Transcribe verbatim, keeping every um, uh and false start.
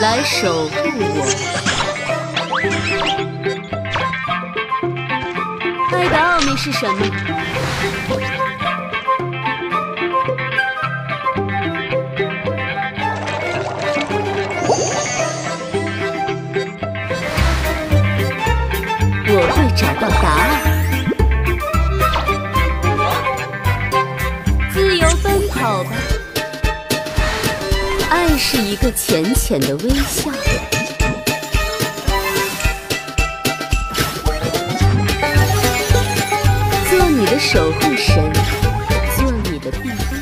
来守护我。爱的奥秘是什么？我会找到答案。自由奔跑吧，爱是一个浅浅的微笑。做你的守护神，做你的庇护。